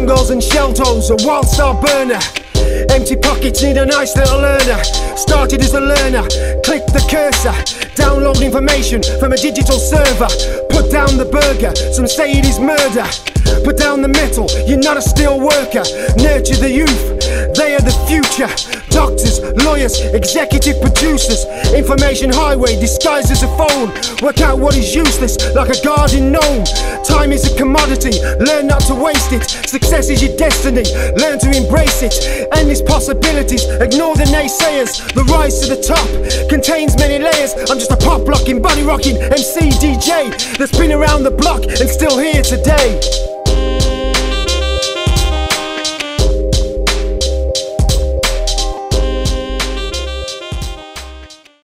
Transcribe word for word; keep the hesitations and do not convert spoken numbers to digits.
Mongols and shell toes, a wild star burner. Empty pockets need a nice little earner. Started as a learner, click the cursor, download information from a digital server. Put down the burger, some say it is murder. Put down the metal, you're not a steel worker. Nurture the youth, they are the future. Doctors, lawyers, executive producers. Information highway disguised as a phone. Work out what is useless like a garden gnome. Time is a commodity, learn not to waste it. Success is your destiny, learn to embrace it. Endless possibilities, ignore the naysayers. The rise to the top contains many layers. I'm just a pop locking, body rocking M C D J that's been around the block and still here today.